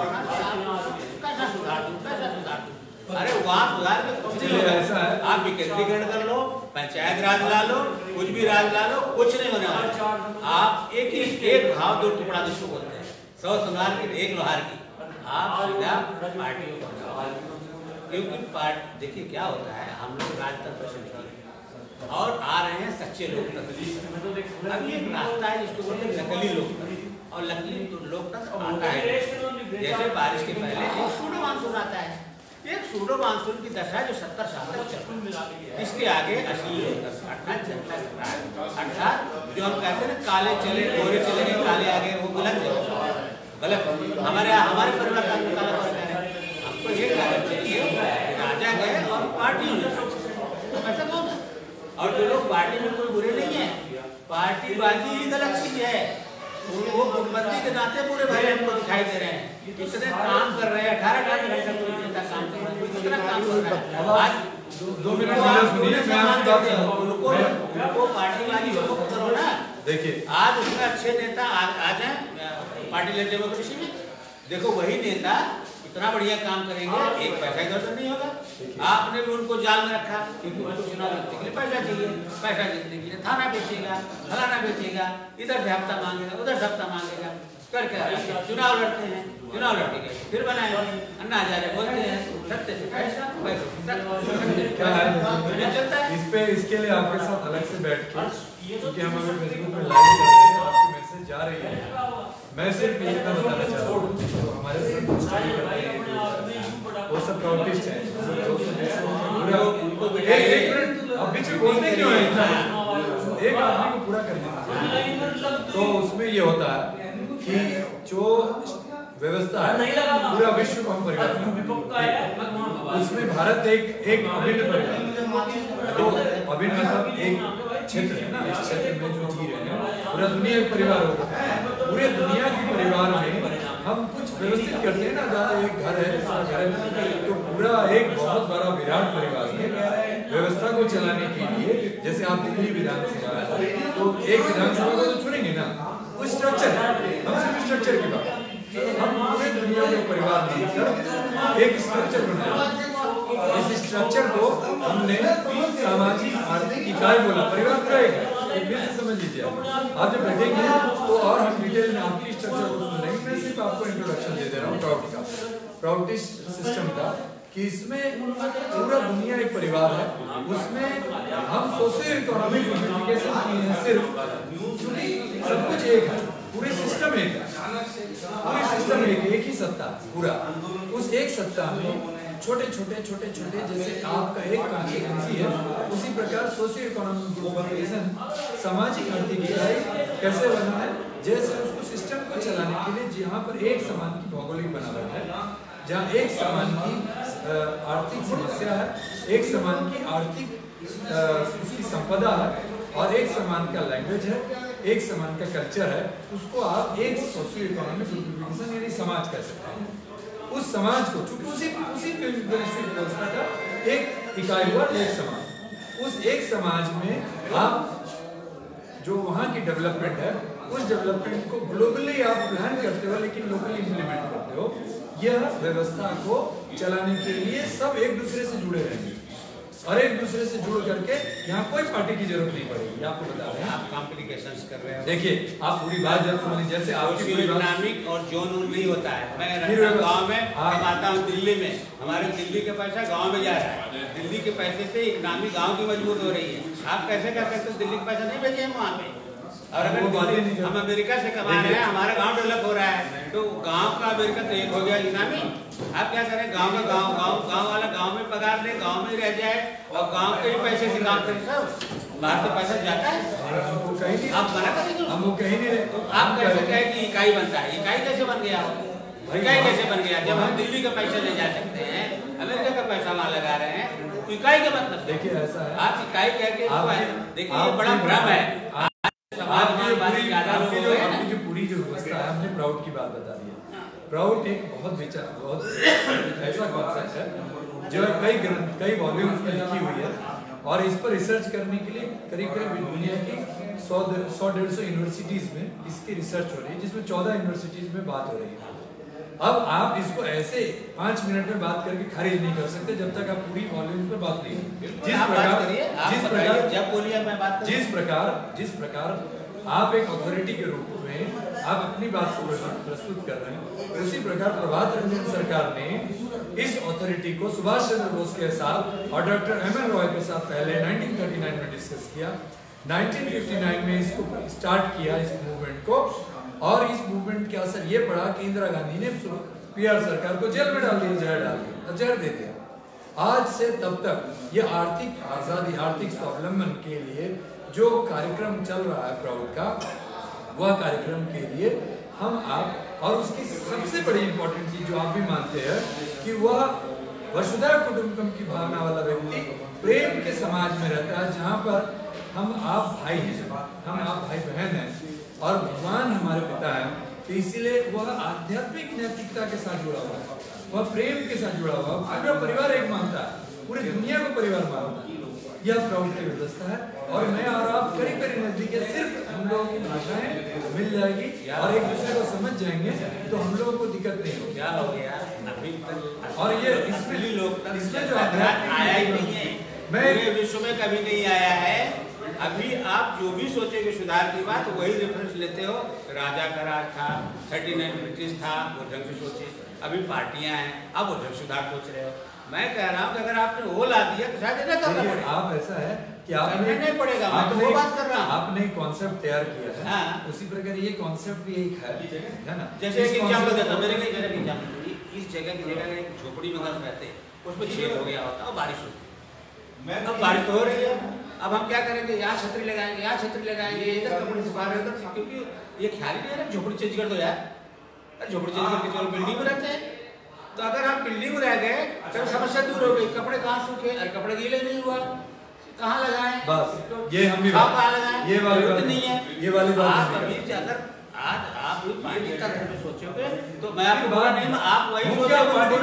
कैसा सुधार दूं कैसा सुधार दूं? अरे वहाँ सुधार के कुछ नहीं होगा। ऐसा है, आप विकेंद्रीकरण कर लो, पंचायत राज ला लो, कुछ भी राज ला लो, कुछ नहीं होने वाला। आप एक ही एक भाव दो टुकड़ा जिसको बोलते हैं, सौ सुनार की एक लोहार की, आप सीधा पार्टियों को हटाओ। क्योंकि पार्ट देखिए क्या होता है, हम लोग राजतंत्र से निकले और आ रहे हैं सच्चे लोकतंत्र। अब ये एक रास्ता है जिसको बोलते हैं नकली लोकतंत्र, और नकली तो लोकतंत्र आता है जैसे बारिश के पहले एक सूडो मानसून आता है, एक सूडो मानसून की दशा जो सत्तर साल तक चल, इसके आगे असली लोकतंत्र अर्थात जनता का राज, अर्थात जो हम कहते हैं काले चले गोरे चले गए काले आगे, वो गलत है, गलत। हमारे हमारे परिवार का काला परिवार है, हमको ये कहना चाहिए राजा गए और पार्टी ऐसा कौन है? और जो लोग पार्टी में कोई बुरे नहीं है, पार्टीबाजी ही गलत चीज है, वो गुटबंदी के नाते पूरे भाई हमको दिखाई दे रहे हैं, कितने काम कर रहे हैं, अठारह अठारह घंटे पूरी जनता काम कर रहे हैं, कितना काम कर रहा है। आज दो मिनट सुनिए, मैं आपको बात बताऊं, उनको उनको पार्टीबाजी मुक्त करो ना। देखिए आज उसमें अच्छे नेता आ जाए पार्टीलेस डेमोक्रेसी में, देखो वही नेता इतना बढ़िया काम करेंगे, एक पैसा इधर उधर नहीं होगा। आपने भी उनको जाल में रखा क्योंकि उनको चुनाव लड़ने के लिए पैसा चाहिए, पैसा जीतने के लिए थाना बेचेगा, फलाना बेचेगा, इधर से हफ्ता मांगेगा, उधर से हफ्ता मांगेगा, करके चुनाव लड़ते हैं, चुनाव लड़ेंगे फिर बनाए अन्ना हजारे बोलते हैं सत्य से पैसा पैसा क्या है चलता है। इस पे इसके लिए आपके साथ अलग से बैठ के, क्योंकि हम अभी फेसबुक पे लाइव कर रहे हैं, आपकी मैसेज जा रही है, मैं सिर्फ इतना बताना चाह रहा हूँ, हमारे साथ स्टडी करते हैं वो सब प्राउटिस्ट हैं, एक मिनट अब बीच में बोलते क्यों हैं इतना, एक आदमी को पूरा करना। तो उसमें ये होता है कि जो व्यवस्था है पूरा विश्व को हम परिवार, उसमें भारत एक एक अभिन्न परिवार, तो अभिन्न मतलब एक क्षेत्र है ना, इस क्षेत्र में जो जी रहे हैं पूरा दुनिया एक परिवार होगा, पूरे दुनिया के परिवार में हम कुछ व्यवस्थित करते हैं ना, जहाँ एक घर है घर है तो पूरा एक बहुत बड़ा विराट परिवार में व्यवस्था को चलाने के लिए, जैसे आप दिल्ली विधानसभा है तो एक विधानसभा को तो चुनेंगे ना, वो स्ट्रक्चर हम सिर्फ स्ट्रक्चर की बात, हम पूरे दुनिया के परिवार मिलकर एक स्ट्रक्चर बनाया, इस स्ट्रक्चर को हमने सामाजिक आर्थिक इकाई बोला, परिवार पूरा एक है। फिर से समझ लीजिए, आप जब बैठेंगे तो और हम डिटेल में आपकी स्ट्रक्चर को सुन लेंगे, मैं सिर्फ आपको इंट्रोडक्शन दे दे रहा हूँ प्राउड का, प्राउटिस्ट सिस्टम का, कि इसमें पूरा दुनिया एक परिवार है, उसमें हम सोशियो इकोनॉमिक यूनिफिकेशन किए हैं सिर्फ, क्योंकि सब कुछ एक है, पूरे सिस्टम एक है, पूरे सिस्टम एक एक ही सत्ता पूरा, उस एक सत्ता में छोटे छोटे छोटे छोटे जैसे आपका एक कॉन्स्टिट्यूंसी है, उसी प्रकार सोशियो इकोनॉमिक यूनिफिकेशन सामाजिक आर्थिक इकाई कैसे बना है, जैसे उसको सिस्टम को चलाने के लिए जहाँ पर एक समान की भौगोलिक बनावट है, जहाँ एक समान की आर्थिक समस्या है, एक समान की आर्थिक उसकी संपदा है, और एक समान का लैंग्वेज है, एक समान का कल्चर है, उसको आप एक सोशियो इकोनॉमिक यूनिफिकेशन यानी समाज कह सकते हैं। उस समाज को चूंकि उसी उसी वैश्विक व्यवस्था का एक इकाई हुआ एक समाज, उस एक समाज में आप जो वहाँ की डेवलपमेंट है, उस डेवलपमेंट को ग्लोबली आप प्लान करते हो लेकिन लोकली इंप्लीमेंट करते हो। यह व्यवस्था को चलाने के लिए सब एक दूसरे से जुड़े रहेंगे, और एक दूसरे से जुड़ करके यहाँ कोई पार्टी की जरूरत नहीं पड़ेगी। आपको बता रहे हैं, आप कॉम्प्लिकेशंस कर रहे हो। देखिए आप पूरी बात जब सुनिए, जैसे आपकी पूरी बात इकोनॉमिक और जोन नहीं होता है। मैं रहता हूँ गाँव में, हम आता हूँ दिल्ली में, हमारे दिल्ली का पैसा गाँव में जा रहा है, दिल्ली के पैसे से इकोनॉमी गाँव की मजबूत हो रही है। आप कैसे कर सकते हो दिल्ली का पैसा नहीं भेजे हम वहाँ पे, और अगर हम अमेरिका से कमा रहे हैं, हमारा गांव डेवलप हो रहा है, तो गांव का अमेरिका तो एक हो गया इकोनॉमी। आप क्या करें, गांव का गांव गांव गांव वाला गांव में पगार ले, गांव में रह जाए और गांव के ही पैसे से काम करें। सब बाहर से पैसा जाता है, आप मना करेंगे, हम वो कहीं नहीं। तो आप कैसे कहें कि इकाई बनता है? इकाई कैसे बन गया? इकाई कैसे बन गया? जब हम दिल्ली का पैसा ले जा सकते हैं, अमेरिका का पैसा वहाँ लगा रहे हैं, तो इकाई का मतलब देखिए ऐसा है, आप इकाई कह के देखिए ये बड़ा भ्रम है। आपकी जो पूरी आपकी जो आपकी जो पूरी जो व्यवस्था है, हमने प्राउड की बात बता दी है। प्राउड एक बहुत विचार बहुत ऐसा कॉन्सेप्ट है जो कई ग्रंथ कई वॉल्यूम्स में लिखी हुई है, और इस पर रिसर्च करने के लिए करीब करीब दुनिया की सौ सौ डेढ़ सौ यूनिवर्सिटीज में इसकी रिसर्च हो रही है, जिसमें चौदह यूनिवर्सिटीज में बात हो रही है। अब आप इसको ऐसे पाँच मिनट में बात करके खारिज नहीं कर सकते जब तक आप पूरी वॉल्यूम पर बात नहीं। जिस प्रकार जिस प्रकार जब बोलिए मैं बात जिस प्रकार जिस प्रकार आप एक अथॉरिटी के रूप में आप अपनी बात को प्रस्तुत कर रहे हैं, उसी प्रकार प्रभात रंजन सरकार ने इस अथॉरिटी को सुभाष चंद्र बोस के साथ और डॉक्टर एम एन रॉय के साथ पहले नाइनटीन थर्टी नाइन में डिस्कस किया, नाइनटीन फिफ्टी नाइन में इसको स्टार्ट किया इस मूवमेंट को, और इस मूवमेंट के असर ये पड़ा कि इंदिरा गांधी ने पी आर सरकार को जेल में डाल दिया, जहर डाल दिया, जहर दे दिया। आज से तब तक ये आर्थिक आजादी आर्थिक स्वावलंबन के लिए जो कार्यक्रम चल रहा है प्राउड का, वह कार्यक्रम के लिए हम आप, और उसकी सबसे बड़ी इंपॉर्टेंट चीज जो आप भी मानते हैं कि वह वसुधैव कुटुंबकम की भावना वाला व्यक्ति प्रेम के समाज में रहता है, जहाँ पर हम आप भाई हैं, हम आप भाई बहन हैं और भगवान हमारे पिता हैं, तो इसीलिए वह आध्यात्मिक नैतिकता के साथ जुड़ा हुआ है, वह प्रेम के साथ जुड़ा हुआ है, पूरा परिवार एक मानता है, पूरी दुनिया को परिवार मानता है। यह प्राउड की व्यवस्था है, और मैं और आप करीब करीब नजदीक है, सिर्फ हम लोगों की भाषाएं मिल जाएगी और एक दूसरे को समझ जाएंगे तो हम लोगों को दिक्कत नहीं होगी। क्या हो गया अभी तक, और ये इसमें लोग इसमें जो आया ही नहीं है, पूरे विश्व में कभी नहीं आया है। अभी आप जो भी सोचेंगे सुधार की बात, वही रेफरेंस लेते हो। राजा का राज था, थर्टी नाइन ब्रिटिश था, वो ढंग से सोचे। अभी पार्टियां हैं, अब वो ढंग सुधार सोच रहे हो। मैं कह रहा हूँ कि अगर आपने वो ला दिया तो शायद ना करना पड़े। आप ऐसा है कि आपने नहीं पड़ेगा, मैं तो वो बात कर रहा हूँ। आपने कॉन्सेप्ट तैयार किया है, हाँ। उसी प्रकार ये कॉन्सेप्ट भी एक है, है ना? जैसे एक एग्जाम्पल देता हूँ, मेरे कई जगह एग्जाम्पल, इस जगह की जगह एक झोपड़ी में घर रहते, उसमें छेद हो गया होता और बारिश होती, अब बारिश हो रही है, अब हम क्या करेंगे, यहाँ छतरी लगाएंगे, यहाँ छतरी लगाएंगे, इधर कपड़े से बाहर, इधर, क्योंकि ये ख्याल ही नहीं है झोपड़ी चेंज कर दो यार, झोपड़ी चेंज करके चलो बिल्डिंग में रहते हैं। तो अगर हम बिल्डिंग में रह गए तो समस्या दूर हो गई, कपड़े कहाँ सूखे, अरे कपड़े गीले नहीं हुआ, कहाँ लगाएं? बस ये हम भी कहाँ लगाएं? ये वाली बात नहीं है, ये वाली बात आप अभी अगर आज आप पार्टी का घर में सोचोगे तो मैं आपको बोला नहीं, आप वही सोच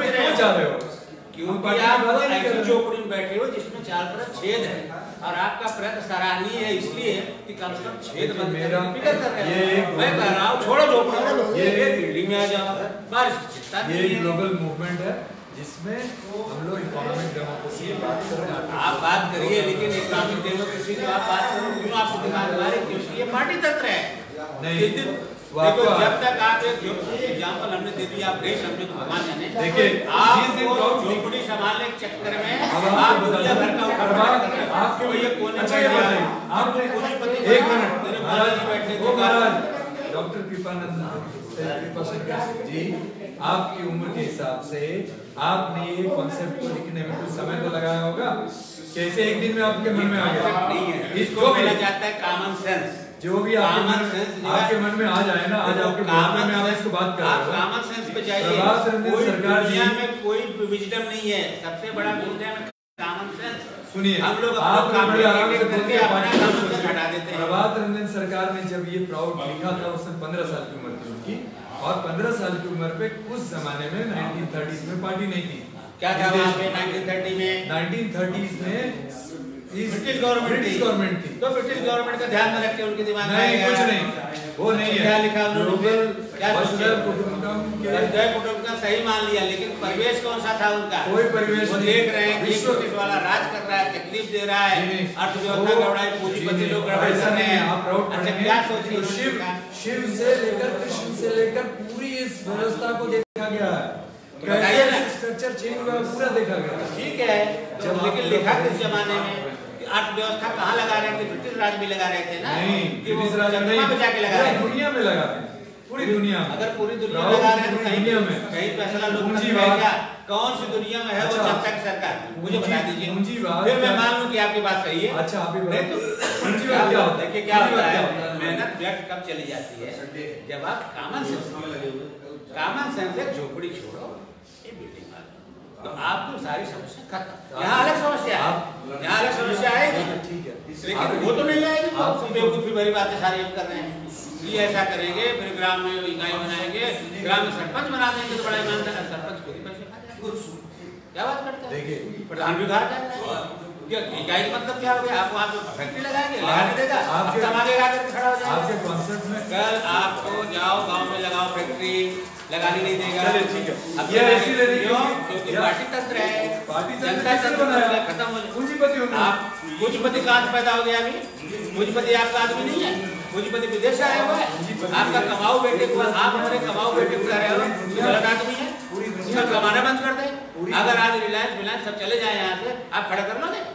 रहे हो, क्योंकि आप ऐसी झोपड़ी में बैठे हो जिसमें चार तरफ छेद है, और आपका प्रयत्न सराहनीय है इसलिए कि कम से कम छेद बंद मेरा फिक्र कर रहे हैं। मैं कह रहा हूँ छोड़ो झोपड़ी, ये बिल्डिंग में आ जाओ, बारिश की चिंता नहीं है। ये ग्लोबल मूवमेंट है जिसमें हम लोग इकोनॉमिक डेमोक्रेसी की बात कर रहे हैं। आप बात करिए, लेकिन इकोनॉमिक डेमोक्रेसी जो आप बात करो, क्यों आपको दिमाग में आ रही है? क्योंकि ये पार्टी तंत्र है। नहीं, देखो जब तक आप एक एग्जाम्पल हमने दे दिया, आप नहीं समझे तो भगवान जाने। देखिए आपको झोपड़ी संभालने के चक्कर में आप दुनिया भर का उखाड़ कर रहे हो। आपको ये कोने में आपने एक मिनट महाराज बैठे थे, महाराज डॉक्टर कृपानंद कृपाशंकर जी, आपकी उम्र के हिसाब से आपने ये कॉन्सेप्ट को लिखने में कुछ समय तो लगाया होगा, कैसे एक दिन में आपके मन में आ गया? नहीं है, इसको मिला जाता है कॉमन सेंस। जो भी आपके मन में आपके मन में आ जाए ना, आज आपके मन में आप इसको बात कर रहे हो, कॉमन सेंस पे जाइए। प्रभात रंजन सरकार जी में कोई विजडम नहीं है, सबसे बड़ा विजडम है कॉमन सेंस। सुनिए, हम लोग आप बड़े आराम से करके अपना कॉमन सेंस हटा देते हैं। प्रभात रंजन सरकार ने जब ये प्राउड लिखा था, उस समय पंद्रह साल की उम्र थी उनकी, और पंद्रह साल की उम्र पे उस जमाने में नाइनटीन थर्टीज़ में पार्टी नहीं थी। क्या था वहाँ पे नाइनटीन थर्टी में? नाइनटीन थर्टीज़ में ब्रिटिश गवर्नमेंट ब्रिटिश गवर्नमेंट थी, तो ब्रिटिश गवर्नमेंट का ध्यान में रख के उनके दिमाग में नहीं, कुछ नहीं, वो नहीं है। क्या लिखा ग्लोबल क्या वसुधैव कुटुंबकम के वसुधैव कुटुंबकम सही मान लिया, लेकिन परिवेश कौन सा था उनका? कोई परिवेश वो नहीं। देख रहे हैं कि विश्व पुलिस वाला राज कर रहा है, तकलीफ दे रहा है, जी, अर्थव्यवस्था वो- गड़बड़ाई, पूंजीपति जी, लोग गड़बड़ ऐसा कर रहे नहीं है। हैं। आप प्राउड अच्छा, पढ़ेंगे क्या सोच तो शिव शिव से लेकर कृष्ण से लेकर पूरी इस व्यवस्था को देखा गया है, बताइए ना। कैसे स्ट्रक्चर चेंज हुआ है, पूरा देखा गया है। ठीक है, जब जब आप लेकिन लोग लिखा पढ़े- किस जमाने में कि अर्थव्यवस्था कहाँ लगा रहे थे? ब्रिटिश राज में लगा रहे थे ना, नहीं, कि वो ब्रिटिश राज में चंद्रमा नहीं, पे जाके लगा पूरी रहे थे। दुनिया में लगा रहे हैं, पूरी दुनिया में। अगर पूरी दुनिया राहुल, लगा रहे हैं तो पूरी कहीं दुनिया में कहीं फैसला लोग कर पूंजीवाद- रहे हैं क्या? कौन सी दुनिया में है वो अच्छा, जनता की सरकार? मुझे पूंजी- बता दीजिए, पूंजीवाद फिर मैं क्या- मान लूं कि आपकी बात सही है। अच्छा, आप ही नहीं तो पूंजीवाद क्या होता है? देखिए क्या होता पूंजीवाद है, क्या होता है? मेहनत व्यर्थ कब चली जाती है? जब आप कॉमन सेंस कॉमन सेंस से झोपड़ी छोड़ो, ये बिल्डिंग वाला, तो आपको सारी समस्या खत्म। यहाँ अलग समस्या है, यहाँ अलग समस्या आएगी, ठीक है, लेकिन वो तो नहीं आएगी। तो बेवकूफी भरी बातें सारी हम कर रहे हैं, ये ऐसा करेंगे, फिर ग्राम में इकाई बनाएंगे, ग्राम में सरपंच बना देंगे तो बड़ा ईमानदार सरपंच खुद ही पैसे खा जाएगा। क्या बात करते हैं? देखिए, प्रधान भी खा जाएगा। क्या इकाई का मतलब क्या हो गया? आप वहाँ पे फैक्ट्री लगाएंगे, लगाने देगा, आपके- अब आगे आकर खड़ा हो जाएगा। आपके कॉन्सेप्ट में कल आपको जाओ गांव में लगाओ फैक्ट्री, लगाने नहीं देगा। चलिए, ठीक है। अब ये ये ऐसी ले लीजिए क्यों? कि- क्योंकि या- पार्टी तंत्र है, पार्टी तंत्र जनता किसने तंत्र बनाया? खत्म हो जाए। पूंजीपति होंगे। आप पूंजीपति कहाँ से पैदा हो गया? अभी पूंजीपति आपका आदमी नहीं है, पूंजीपति विदेश से आया हुआ है। आपका कमाऊ बेटे को, आप हमारे कमाऊ बेटे को कह रहे हो कि गलत आदमी है, उसका कमाना बंद कर दे। अगर आज रिलायंस रिलायंस सब चले जाए यहाँ से, आप खड़ा कर लोगे?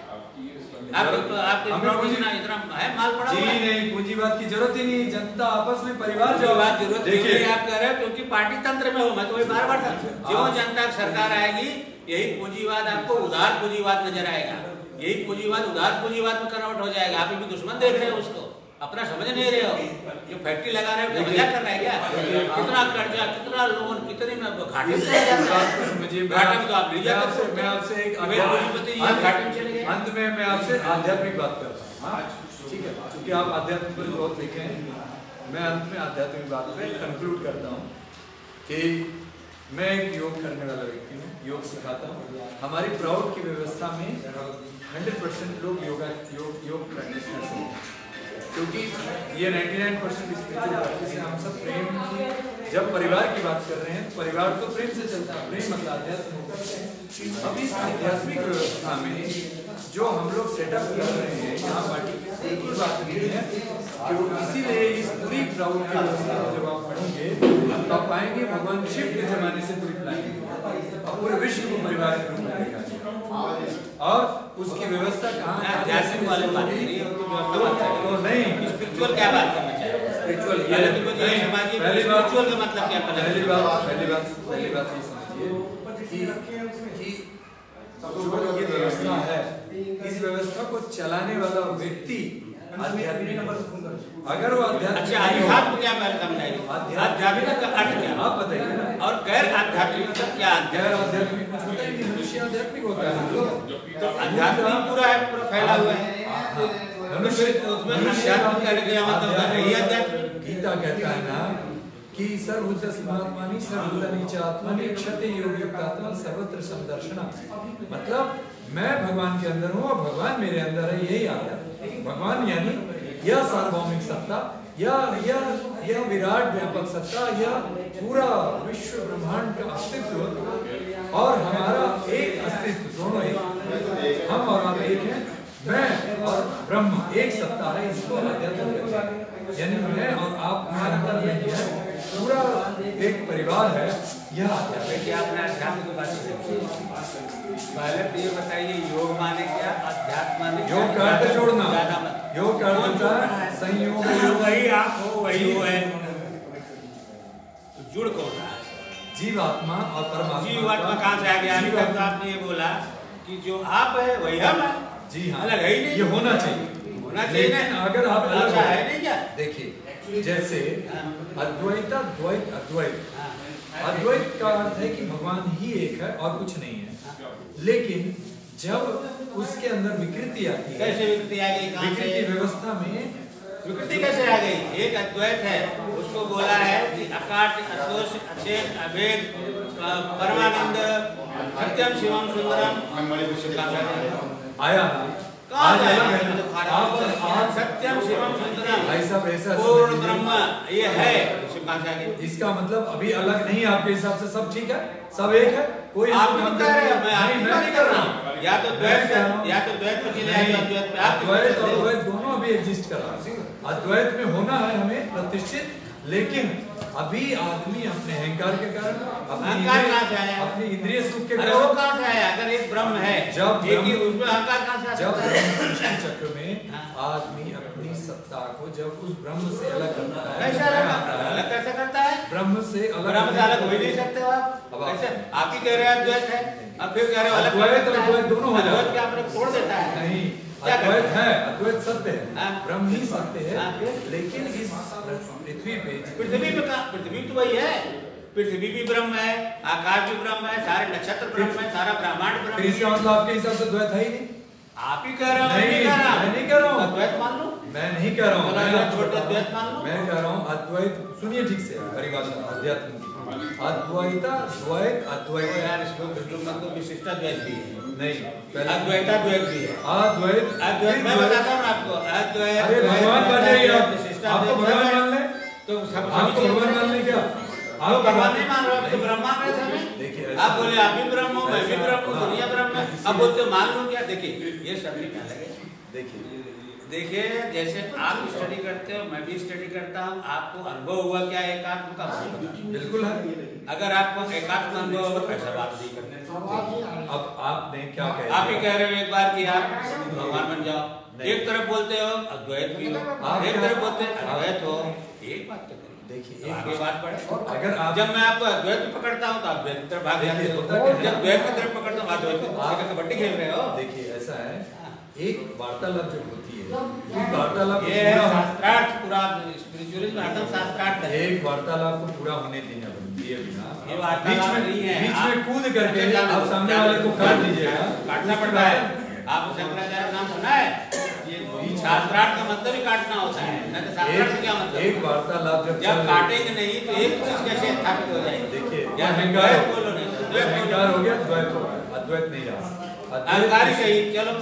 आपके आपके हमें इतना इतना है माल पड़ा जी हुआ है। नहीं, पूंजीवाद की जरूरत ही नहीं, जनता आपस में परिवार जो बात जरूरत देखिए, देखिए आप कह रहे हो क्योंकि पार्टी तंत्र में हो। मैं तो वही बार बार था, जो जनता की सरकार आएगी यही पूंजीवाद आपको उदार पूंजीवाद नजर आएगा, यही पूंजीवाद उदार पूंजीवाद में कन्वर्ट हो जाएगा। आप भी दुश्मन देख रहे हो उसको, अपना समझ नहीं रहे हो। जो फैक्ट्री लगा रहे हो क्या मजाक कर रहा है क्या? कितना कर्जा, कितना लोन, कितने में घाटे में चले जाते हैं। घाटे में तो आप ले जाते हो। मैं आपसे एक अभी पूंजीपति ये घाटे में चले गए। अंत में मैं आपसे आध्यात्मिक बात करता हूँ, ठीक है, क्योंकि आप आध्यात्मिक पर बहुत लिखे हैं। मैं अंत में आध्यात्मिक बात पे कंक्लूड करता हूँ कि मैं एक योग करने वाला व्यक्ति हूँ, योग सिखाता हूँ। हमारी प्राउड की व्यवस्था में हंड्रेड परसेंट लोग योगा योग योग प्रैक्टिशनर्स हैं, क्योंकि ये निन्यानवे परसेंट स्पिरिचुअल प्रैक्टिस है। हम सब प्रेम की, जब परिवार की बात कर रहे हैं, परिवार तो प्रेम से चलता है, प्रेम मतलब अध्यात्म होगा। अब इस आध्यात्मिक व्यवस्था में जो हम लोग सेटअप कर रहे हैं यहाँ पार्टी की एक ही बात नहीं है, क्यों इसीलिए इस पूरी क्राउड की व्यवस्था को जब आप पढ़ेंगे तो आप पाएंगे भगवान शिव के जमाने से पूरी प्लानिंग और पूरे विश्व को परिवार के रूप में देखा और उसकी व्यवस्था कहाँ आध्यात्मिक वाले बात नहीं है, तो नहीं स्पिरिचुअल क्या बात करना चाहिए? स्पिरिचुअल ये समाज पहली बात स्पिरिचुअल का मतलब क्या? पहली बात पहली बात पहली बात ये समझिए कि कि जो ये व्यवस्था है, इस व्यवस्था को चलाने वाला व्यक्ति आध्यात्मिक, अगर वो आध्यात्मिक अच्छा, आध्यात्म क्या पहले समझाइए? आध्यात्मिक का अर्थ क्या? आप बताइए ना। और गैर आध्यात्मिक का क्या? गैर आध्यात्मिक कुछ होता ही नहीं, मनुष्य आध्यात्मिक होता है। तो आध्यात्मिक पूरा है, पूरा फैला हुआ है। मनुष्य उसमें आध्यात्मिक का क्या मतलब है? यही आध्यात्मिक। गीता कहता है ना कि सर्वभूतस्मात्मानि सर्वभूतानि च आत्मनि क्षते योगयुक्तात्मा सर्वत्र समदर्शना, मतलब मैं भगवान के अंदर हूँ और भगवान मेरे अंदर है, यही आता है। भगवान यानी यह सार्वभौमिक सत्ता, यह यह यह विराट व्यापक सत्ता, यह पूरा विश्व ब्रह्मांड का अस्तित्व और हमारा एक अस्तित्व, दोनों एक, हम और आप एक हैं, मैं और ब्रह्म एक सत्ता है। इसको अध्यात्म कहते हैं, यानी मैं और आप हमारा अंदर नहीं है, पूरा एक परिवार है, यह देखिए आपने अध्यात्म की बात की, पहले तो ये बताइए योग माने क्या, अध्यात्म माने क्या? योग का अर्थ जोड़ना, ज्यादा मत। योग का अर्थ होता है संयोग, वही आप हो वही वो है, जुड़ कौन रहा है? जीवात्मा और परमात्मा। जीवात्मा कहाँ से आ गया? अभी तक तो आपने ये बोला कि जो आप है वही हम है। जी हाँ, अलग है ही नहीं। ये होना चाहिए, होना चाहिए ना। लेकिन अगर आप अलग अच्छा हो- है नहीं क्या? देखिए जैसे अद्वैत द्वैत अद्वैत, हाँ। अद्वैत का अर्थ है कि भगवान ही एक है और कुछ नहीं है, लेकिन जब उसके अंदर विकृति आती है, कैसे विकृति आ गई? कहाँ विकृति से व्यवस्था में विकृति कैसे आ गई? एक अद्वैत है, उसको बोला है कि अकाट असोष अचेत अभेद परमानंद सत्यम शिवम सुंदरम आया आज अलग है ना। आप आज सत्यम शिवम सुंदरम भाई साहब ऐसा पूर्ण समझिए। ब्रह्म ये है, कहाँ से आ गए? इसका मतलब अभी अलग नहीं है आपके हिसाब से, सब ठीक है, सब एक है, कोई आप भी तो कह रहे हो, मैं नहीं, मैं नहीं कर रहा हूँ। या तो द्वैत या तो द्वैत में चले आए, अद्वैत में आप अद्वैत और द्वैत दोनों अभी एग्जिस्ट कर रहा है। अद्वैत में होना है हमें प्रतिष्ठित, लेकिन अभी आदमी अपने अहंकार के कारण, अपनी अहंकार कहाँ से आया? अपनी इंद्रिय सुख के अरे वो कहाँ से आया? अगर एक ब्रह्म है, जब एक ही उसमें अहंकार कहाँ से जब आता है? सृष्टि चक्र में आदमी अपनी सत्ता को जब उस ब्रह्म से अलग करता है, कैसे अलग अलग कैसे करता है? ब्रह्म से अलग ब्रह्म से अलग हो ही नहीं सकते हो आप। अब आप- कैसे? आप ही कह रहे हैं अद्वैत है, अब फिर कह रहे हो अलग अद्वैत कर सकता और है। द्वैत दोनों हो जाते हैं। अद्वैत क्या अपने तोड़ देता है? नहीं, क्या अद्वैत करता है, अद्वैत सत्य है, हाँ। ब्रह्म ही सत्य है, हाँ। लेकिन इस पृथ्वी पे पृथ्वी में कहा, पृथ्वी तो वही है, पृथ्वी भी ब्रह्म है, आकाश भी ब्रह्म है, सारे नक्षत्र ब्रह्म है, सारा ब्रह्मांड ब्रह्म फिर इसका है। मतलब आपके हिसाब से द्वैत है ही नहीं। आप ही कह रहे हो, नहीं, मैं नहीं कह रहा। मैं नहीं कह रहा हूँ। अद्वैत मान लो। मैं नहीं कह रहा हूँ, मतलब मैं अद्वैत छोड़ के अद्वैत मान लो। मैं कह रहा हूँ अद्वैत, सुनिए ठीक से परिभाषा अध्यात्म की, अद्वैता द्वैत अद्वैत यार इसको मतलब विशिष्टाद्वैत भी है, नहीं, पहले अद्वैताद्वैत भी है। अद्वैत अद्वैत मैं बताता हूँ आपको, अद्वैत अरे भगवान मान जाइए आप, विशिष्टाद्वैत आपको भगवान मान ले, तो सब आपको भगवान मान ले क्या? आप भगवान नहीं मान रहे हो, तो ब्रह्म मान रहे थे हमें। देखिए, आप बोले आप भी ब्रह्म हो, मैं भी ब्रह्म हूँ, हाँ। दुनिया ब्रह्म है। अब बोलते मान लो क्या? देखिए ये सभी क्या लगे, देखिए देखिए जैसे आप स्टडी करते हो, मैं भी स्टडी करता हूँ, आपको अनुभव हुआ क्या एकात्म का? बिल्कुल है। अगर आपको एकात्म अनुभव होगा तो ऐसा बात नहीं करते। अब आपने क्या कहा? आप ही कह रहे हो एक बार कि आप भगवान बन जाओ, एक तरफ बोलते हो अद्वैत भी हो, एक तरफ बोलते अद्वैत हो, एक बात तो देखिए आगे बात बढ़े। अगर आप जब मैं आपको अद्वैत में पकड़ता हूँ तो आप द्वैत की तरफ भाग जाते हो, होता क्या है? जब द्वैत की तरफ पकड़ता हूँ आप द्वैत की तरफ, आप कबड्डी खेल रहे हो। देखिए ऐसा है, एक वार्तालाप जब होती है, उस वार्तालाप को ये पूरा शास्त्रार्थ पूरा स्पिरिचुअलिज्म में हरदम शास्त्रार्थ है। एक वार्तालाप को पूरा होने देना दिए बिना ये वार्तालाप बीच में नहीं है। बीच में आप- कूद करके अच्छा, आप सामने वाले को काट दीजिएगा, काटना पड़ता है। आपको शंकराचार्य का नाम सुना है? ये शास्त्रार्थ का मतलब ही काटना होता है, नहीं तो शास्त्रार्थ का क्या मतलब? एक वार्तालाप जब जब काटेंगे नहीं तो एक चीज कैसे स्थापित हो जाएगी? देखिए या अहंकार द्वैत बोलो नहीं तो द्वैत बोलो। अहंकार हो गया, द्वैत हो गया, अद्वैत नहीं रहा। अहंकार ही सही, चलो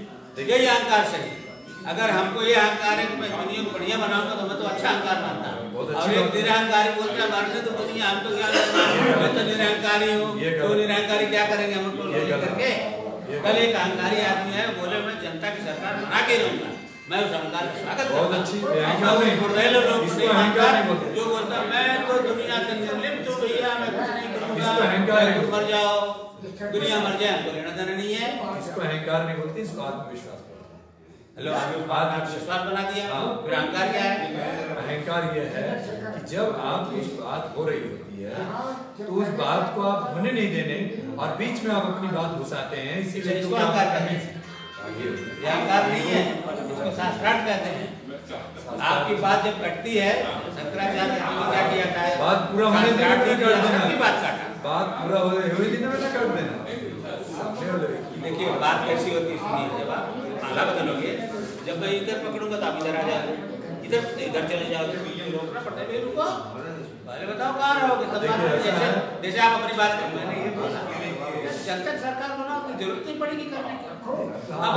यही अहंकार सही। अगर हमको ये अहंकार है कि मैं दुनिया को बढ़िया बनाऊंगा तो मैं तो अच्छा अहंकार मानता हूँ, बहुत और अच्छी एक बात। निरहंकारी बोलते हैं हमारे से तो दुनिया हम तो क्या करना है, मैं तो निरहंकारी हूँ, ये गलत। तो निरहंकारी क्या करेंगे हम उनको ये लोग गलत। करके? ये कल एक अहंकारी आदमी है, बोले मैं जनता की सरकार बना के रहूंगा, मैं उस अहंकार का स्वागत बहुत करता हूं। अच्छी, ये अहंकार नहीं, बुर्देले लोग इसको नहीं अहंकार मानता, नहीं बोलते। जो बोलता मैं तो दुनिया से निर्लिप्त हूँ भैया, मैं कुछ नहीं करूंगा, इसको अहंकार नहीं तुम बोलते। मर जाओ, दुनिया मर जाए, हमको लेना देना नहीं है। इसको अहंकार नहीं बोलते, इसको आत्मविश्वास बोलते हैं। हेलो, आपने बात विश्वास बना दिया, हाँ। फिर अहंकार क्या है? अहंकार यह है कि जब आप कुछ बात हो रही होती है तो उस बात को आप होने नहीं देने और बीच में आप अपनी बात घुसाते हैं, इसीलिए इसको तो अहंकार आप- कहते हैं। ये अहंकार नहीं है, इसको शास्त्रार्थ कहते हैं। आपकी बात जब कटती है, शंकराचार्य ने क्या किया था? बात पूरा होने देना, शास्त्रार्थ काट की देना। सबकी बात काटा। बात पूरा हो हुए दिन में ना कर देना। सामने वाले व्यक्ति को- देखिए बात कैसी होती है, सुनिए, जब आप आला बदलोगे, जब मैं इधर पकड़ूंगा तो आप इधर आ जाओगे, इधर इधर चले जाओगे, बीच में रोकना पड़ता है, भाई रुको, पहले बताओ कहाँ रहोगे, तब बात देखिए, ऐसा जैसे है। जैसे आप अपनी बात कर, मैंने ये बोला जनता की सरकार बनाओ, तो जरूरत नहीं पड़ेगी करने की।